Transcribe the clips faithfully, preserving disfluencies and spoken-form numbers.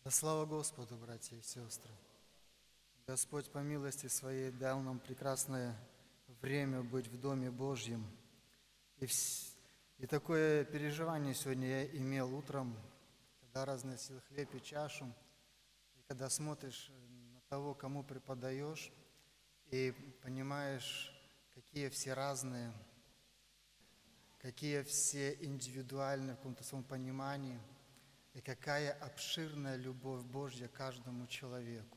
Да слава Господу, братья и сестры! Господь по милости Своей дал нам прекрасное время быть в Доме Божьем. И, вс... и такое переживание сегодня я имел утром, когда разносил хлеб и чашу, и когда смотришь на того, кому преподаешь, и понимаешь, какие все разные, какие все индивидуальные в каком-то своем понимании, и какая обширная любовь Божья к каждому человеку.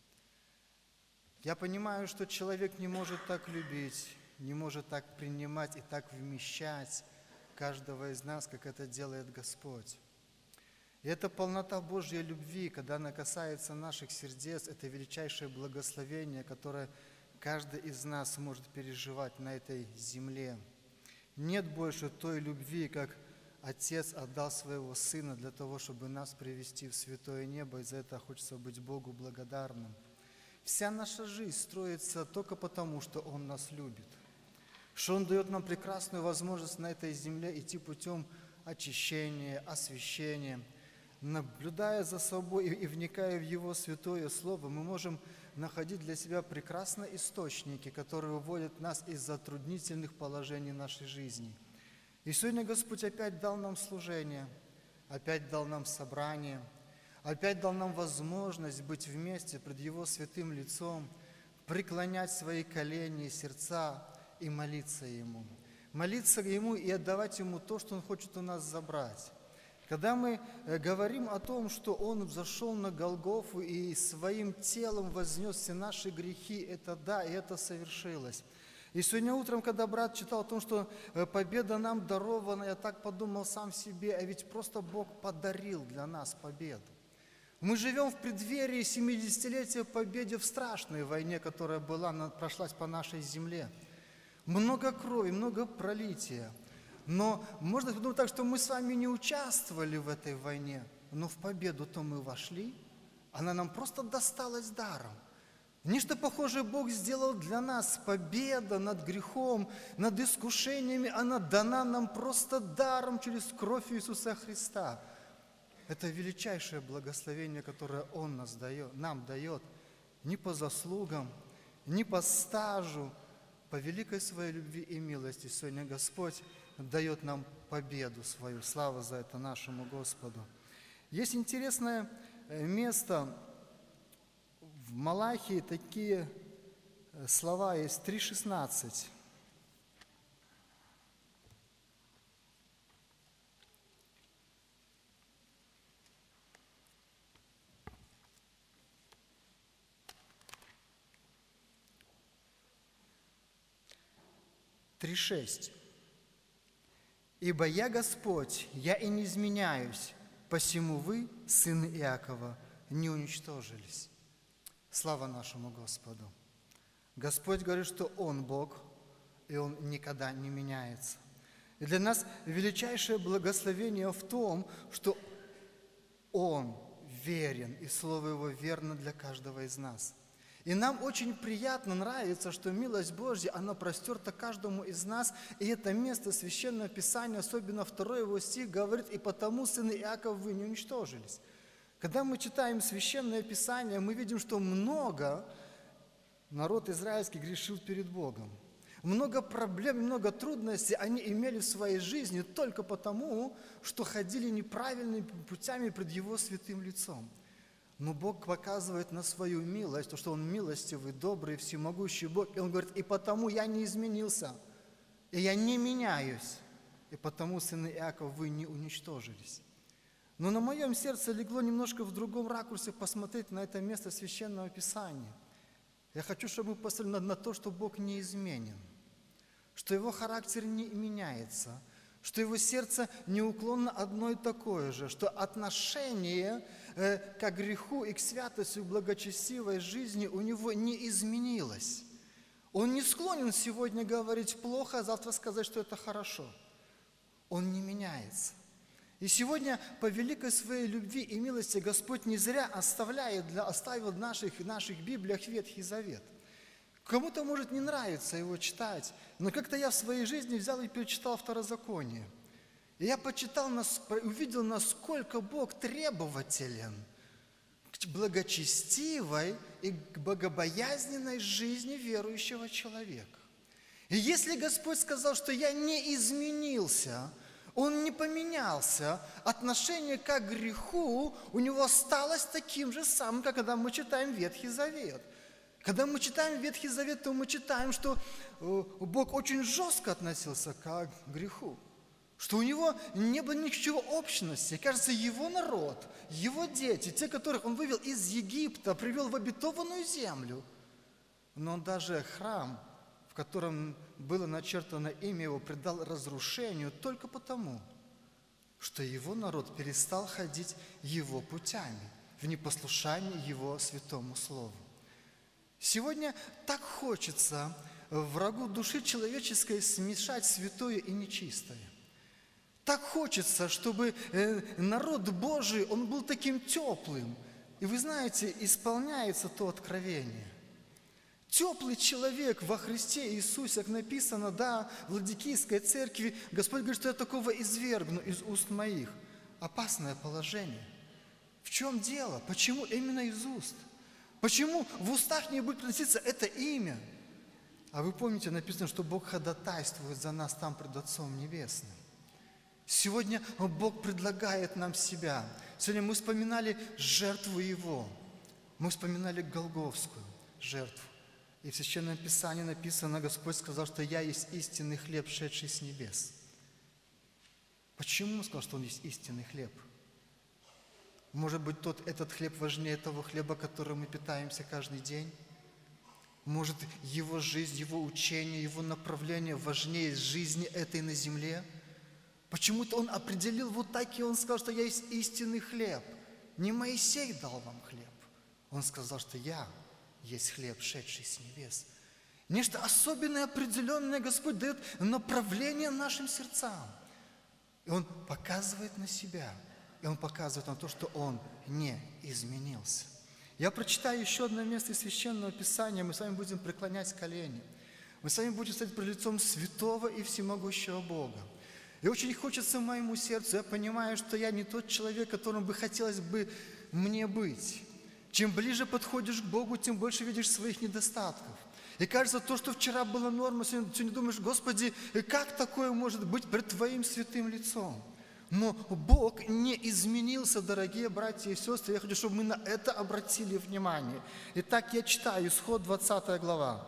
Я понимаю, что человек не может так любить, не может так принимать и так вмещать каждого из нас, как это делает Господь. И эта полнота Божьей любви, когда она касается наших сердец, это величайшее благословение, которое каждый из нас может переживать на этой земле. Нет больше той любви, как Отец отдал Своего Сына для того, чтобы нас привести в святое небо, и за это хочется быть Богу благодарным. Вся наша жизнь строится только потому, что Он нас любит, что Он дает нам прекрасную возможность на этой земле идти путем очищения, освящения. Наблюдая за собой и вникая в Его святое Слово, мы можем находить для себя прекрасные источники, которые выводят нас из затруднительных положений нашей жизни. И сегодня Господь опять дал нам служение, опять дал нам собрание, опять дал нам возможность быть вместе пред Его святым лицом, преклонять свои колени и сердца и молиться Ему. Молиться Ему и отдавать Ему то, что Он хочет у нас забрать. Когда мы говорим о том, что Он взошел на Голгофу и своим телом вознес все наши грехи, это да, и это совершилось. И сегодня утром, когда брат читал о том, что победа нам дарована, я так подумал сам себе, а ведь просто Бог подарил для нас победу. Мы живем в преддверии семидесятилетия победы в страшной войне, которая была, прошлась по нашей земле. Много крови, много пролития. Но можно подумать так, что мы с вами не участвовали в этой войне, но в победу-то мы вошли, она нам просто досталась даром. Нечто похожее Бог сделал для нас. Победа над грехом, над искушениями, она дана нам просто даром через кровь Иисуса Христа. Это величайшее благословение, которое Он нас дает, нам дает, не по заслугам, не по стажу, по великой Своей любви и милости. Сегодня Господь дает нам победу свою. Слава за это нашему Господу. Есть интересное место в Малахии, такие слова есть, три шестнадцать. три шесть. «Ибо я Господь, я и не изменяюсь, посему вы, сыны Иакова, не уничтожились». Слава нашему Господу! Господь говорит, что Он Бог, и Он никогда не меняется. И для нас величайшее благословение в том, что Он верен, и Слово Его верно для каждого из нас. И нам очень приятно, нравится, что милость Божья, она простерта каждому из нас. И это место Священного Писания, особенно второй его стих, говорит: «И потому, сыны Иакова, вы не уничтожились». Когда мы читаем Священное Писание, мы видим, что много народ израильский грешил перед Богом. Много проблем, много трудностей они имели в своей жизни только потому, что ходили неправильными путями пред Его святым лицом. Но Бог показывает на свою милость, то, что Он милостивый, добрый, всемогущий Бог. И Он говорит: «И потому я не изменился, и я не меняюсь, и потому, сыны Иакова, вы не уничтожились». Но на моем сердце легло немножко в другом ракурсе посмотреть на это место Священного Писания. Я хочу, чтобы мы посмотрели на, на то, что Бог неизменен, что Его характер не меняется, что Его сердце неуклонно одно и такое же, что отношение э, к греху и к святости, к благочестивой жизни у Него не изменилось. Он не склонен сегодня говорить плохо, а завтра сказать, что это хорошо. Он не меняется. И сегодня по великой Своей любви и милости Господь не зря оставляет для, оставил в наших, наших Библиях Ветхий Завет. Кому-то может не нравиться его читать, но как-то я в своей жизни взял и перечитал Второзаконие. И я почитал, увидел, насколько Бог требователен, к благочестивой и к богобоязненной жизни верующего человека. И если Господь сказал, что я не изменился, Он не поменялся, отношение к греху у него осталось таким же самым, как когда мы читаем Ветхий Завет. Когда мы читаем Ветхий Завет, то мы читаем, что Бог очень жестко относился к греху, что у него не было ничего общности. Кажется, его народ, его дети, те, которых он вывел из Египта, привел в обетованную землю, но он даже храм, в котором было начертано имя его, предал разрушению только потому, что его народ перестал ходить его путями, в непослушании его святому слову. Сегодня так хочется врагу души человеческой смешать святое и нечистое. Так хочется, чтобы народ Божий, он был таким теплым. И вы знаете, исполняется то откровение. Теплый человек во Христе Иисусе, как написано, да, в Ладикийской церкви, Господь говорит, что я такого извергну из уст моих. Опасное положение. В чем дело? Почему именно из уст? Почему в устах не будет произноситься это имя? А вы помните, написано, что Бог ходатайствует за нас там пред Отцом Небесным. Сегодня Бог предлагает нам себя. Сегодня мы вспоминали жертву Его. Мы вспоминали Голгофскую жертву. И в Священном Писании написано, Господь сказал, что «Я есть истинный хлеб, шедший с небес». Почему Он сказал, что Он есть истинный хлеб? Может быть, тот, этот хлеб важнее того хлеба, которым мы питаемся каждый день? Может, Его жизнь, Его учение, Его направление важнее жизни этой на земле? Почему-то Он определил вот так, и Он сказал, что «Я есть истинный хлеб». Не Моисей дал вам хлеб. Он сказал, что «Я есть хлеб, шедший с небес». Нечто особенное, определенное Господь дает направление нашим сердцам. И Он показывает на себя. И Он показывает на то, что Он не изменился. Я прочитаю еще одно место из Священного Писания. Мы с вами будем преклонять колени. Мы с вами будем стоять пред лицом святого и всемогущего Бога. И очень хочется моему сердцу, я понимаю, что я не тот человек, которым бы хотелось бы мне быть. Чем ближе подходишь к Богу, тем больше видишь своих недостатков. И кажется, то, что вчера было нормой, сегодня, сегодня думаешь, Господи, как такое может быть пред Твоим святым лицом? Но Бог не изменился, дорогие братья и сестры. Я хочу, чтобы мы на это обратили внимание. Итак, я читаю Исход двадцатая глава,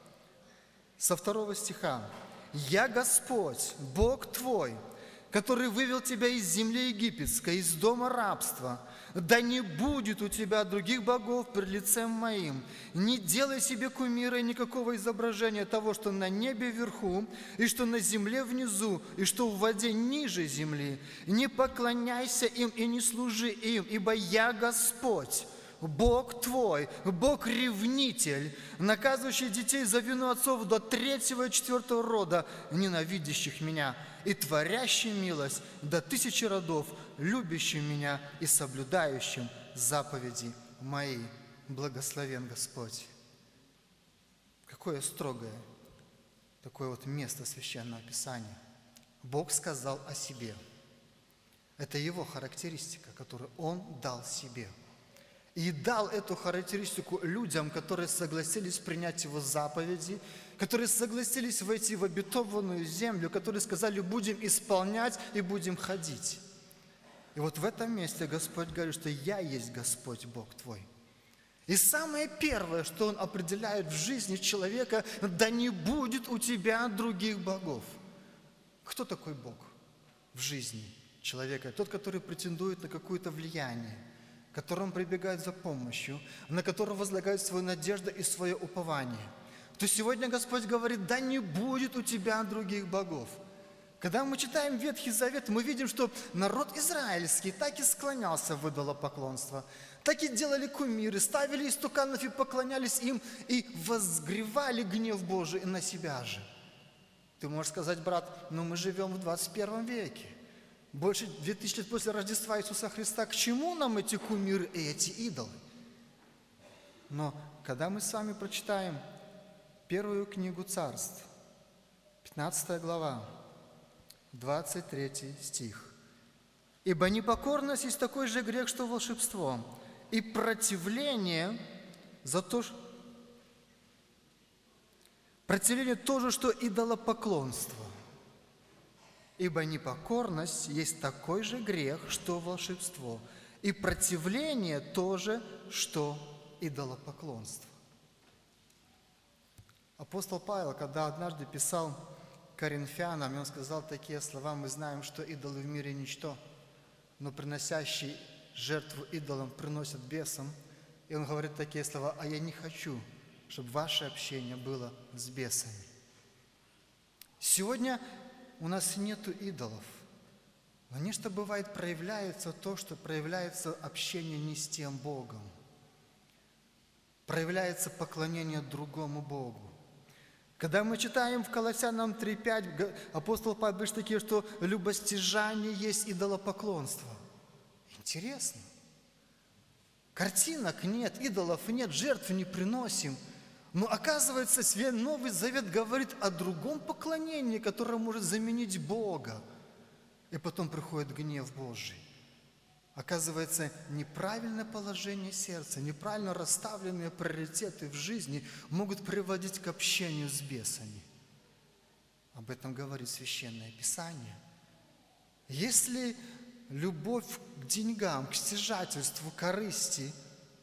со второго стиха. «Я Господь, Бог твой, который вывел тебя из земли египетской, из дома рабства. Да не будет у тебя других богов пред лицем моим. Не делай себе кумира и никакого изображения того, что на небе вверху, и что на земле внизу, и что в воде ниже земли. Не поклоняйся им и не служи им, ибо я Господь, Бог твой, Бог-ревнитель, наказывающий детей за вину отцов до третьего и четвертого рода, ненавидящих меня, и творящий милость до тысячи родов, любящим меня и соблюдающим заповеди мои. Благословен Господь». Какое строгое такое вот место Священного Писания. Бог сказал о себе. Это Его характеристика, которую Он дал себе. И дал эту характеристику людям, которые согласились принять Его заповеди, которые согласились войти в обетованную землю, которые сказали, будем исполнять и будем ходить. И вот в этом месте Господь говорит, что «Я есть Господь Бог твой». И самое первое, что Он определяет в жизни человека, да не будет у тебя других богов. Кто такой Бог в жизни человека? Тот, который претендует на какое-то влияние, к которому прибегает за помощью, на которого возлагает свою надежду и свое упование. То сегодня Господь говорит, да не будет у тебя других богов. Когда мы читаем Ветхий Завет, мы видим, что народ израильский так и склонялся в идолопоклонство, так и делали кумиры, ставили истуканов и поклонялись им, и возгревали гнев Божий на себя же. Ты можешь сказать, брат, но мы живем в двадцать первом веке. Больше две тысячи лет после Рождества Иисуса Христа. К чему нам эти кумиры и эти идолы? Но когда мы с вами прочитаем первую книгу Царств, пятнадцатая глава, двадцать третий стих. «Ибо непокорность есть такой же грех, что волшебство, и противление за то, что противление то же, что идолопоклонство. Ибо непокорность есть такой же грех, что волшебство, и противление то же, что идолопоклонство. Апостол Павел, когда однажды писал Коринфянам, он сказал такие слова: «Мы знаем, что идолы в мире ничто, но приносящий жертву идолам приносят бесам». И он говорит такие слова: «А я не хочу, чтобы ваше общение было с бесами». Сегодня у нас нету идолов. Но нечто бывает проявляется то, что проявляется общение не с тем Богом. Проявляется поклонение другому Богу. Когда мы читаем в Колоссянам три пять, апостол Павел пишет такие, что любостяжание есть идолопоклонство. Интересно. Картинок нет, идолов нет, жертв не приносим. Но оказывается, Новый Завет говорит о другом поклонении, которое может заменить Бога. И потом приходит гнев Божий. Оказывается, неправильное положение сердца, неправильно расставленные приоритеты в жизни могут приводить к общению с бесами. Об этом говорит Священное Писание. Если любовь к деньгам, к стяжательству, к корысти,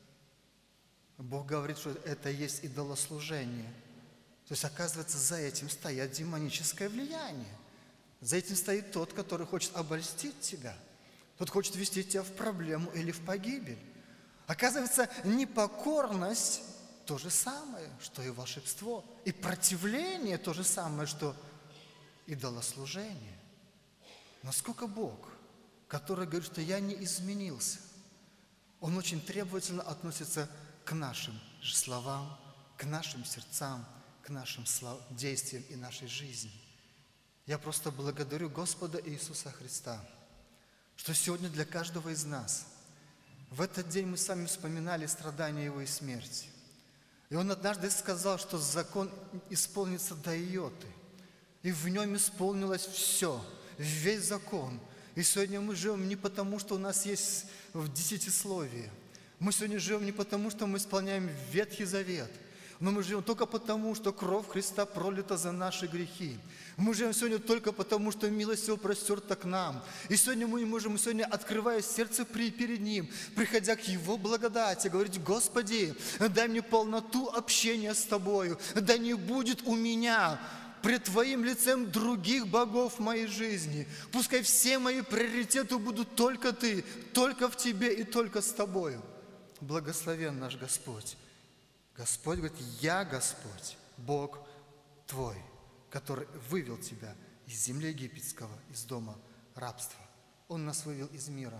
Бог говорит, что это есть идолослужение. То есть, оказывается, за этим стоит демоническое влияние. За этим стоит тот, который хочет обольстить тебя. Тот хочет ввести тебя в проблему или в погибель. Оказывается, непокорность то же самое, что и волшебство. И противление то же самое, что идолослужение. Насколько Бог, который говорит, что я не изменился, Он очень требовательно относится к нашим словам, к нашим сердцам, к нашим действиям и нашей жизни. Я просто благодарю Господа Иисуса Христа, что сегодня для каждого из нас, в этот день мы с вами вспоминали страдания Его и смерти. И Он однажды сказал, что закон исполнится до иоты, и в нем исполнилось все, весь закон. И сегодня мы живем не потому, что у нас есть в десятисловие. Мы сегодня живем не потому, что мы исполняем Ветхий Завет, но мы живем только потому, что кровь Христа пролита за наши грехи. Мы живем сегодня только потому, что милость Его простерта к нам. И сегодня мы можем, сегодня, открывая сердце перед Ним, приходя к Его благодати, говорить: Господи, дай мне полноту общения с Тобою, да не будет у меня пред Твоим лицем других богов в моей жизни. Пускай все мои приоритеты будут только Ты, только в Тебе и только с Тобою. Благословен наш Господь. Господь говорит: я Господь, Бог твой, который вывел тебя из земли египетского, из дома рабства. Он нас вывел из мира.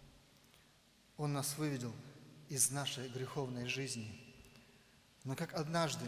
Он нас вывел из нашей греховной жизни. Но как однажды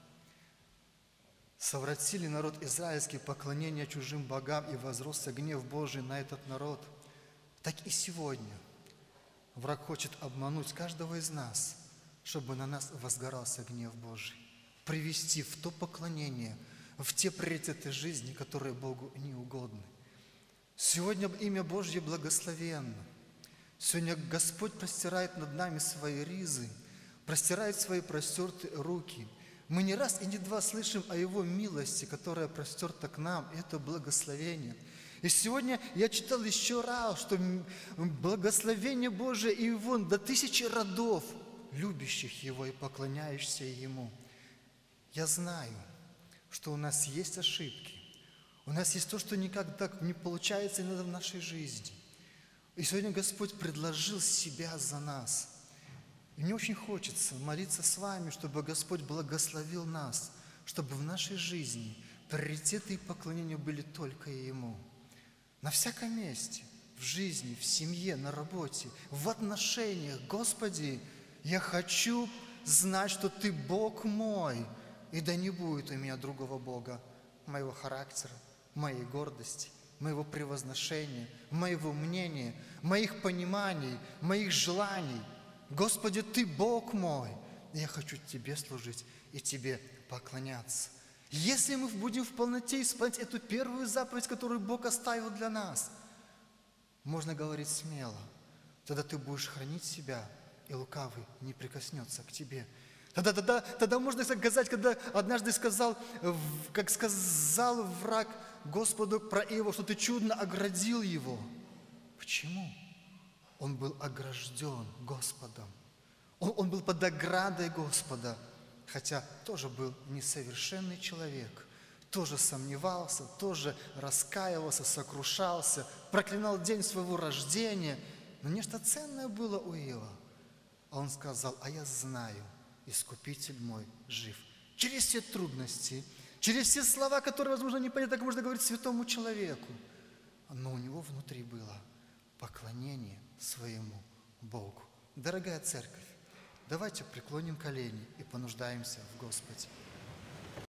совратили народ израильский поклонение чужим богам и возросся гнев Божий на этот народ, так и сегодня враг хочет обмануть каждого из нас, чтобы на нас возгорался гнев Божий, привести в то поклонение, в те приоритеты жизни, которые Богу не угодны. Сегодня имя Божье благословенно. Сегодня Господь простирает над нами свои ризы, простирает свои простертые руки. Мы не раз и не два слышим о Его милости, которая простерта к нам, и это благословение. И сегодня я читал еще раз, что благословение Божие и Его до тысячи родов, любящих Его и поклоняющихся Ему. Я знаю, что у нас есть ошибки, у нас есть то, что никогда не получается иногда в нашей жизни. И сегодня Господь предложил себя за нас. И мне очень хочется молиться с вами, чтобы Господь благословил нас, чтобы в нашей жизни приоритеты и поклонения были только Ему. На всяком месте, в жизни, в семье, на работе, в отношениях. Господи, я хочу знать, что Ты Бог мой, и да не будет у меня другого Бога, моего характера, моей гордости, моего превозношения, моего мнения, моих пониманий, моих желаний. Господи, Ты Бог мой, и я хочу Тебе служить и Тебе поклоняться. Если мы будем в полноте исполнять эту первую заповедь, которую Бог оставил для нас, можно говорить смело, тогда ты будешь хранить себя и лукавый не прикоснется к тебе. Тогда, тогда, тогда можно сказать, когда однажды сказал, как сказал враг Господу про Иова, что ты чудно оградил его. Почему? Он был огражден Господом. Он, он был под оградой Господа, хотя тоже был несовершенный человек, тоже сомневался, тоже раскаивался, сокрушался, проклинал день своего рождения. Но нечто ценное было у Иова. А он сказал, а я знаю, Искупитель мой жив. Через все трудности, через все слова, которые, возможно, непонятно, как можно говорить святому человеку. Но у него внутри было поклонение своему Богу. Дорогая церковь, давайте преклоним колени и понуждаемся в Господе.